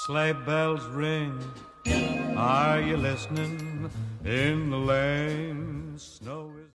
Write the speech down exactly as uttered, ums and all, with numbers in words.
sleigh bells ring. Are you listening? In the lane, snow is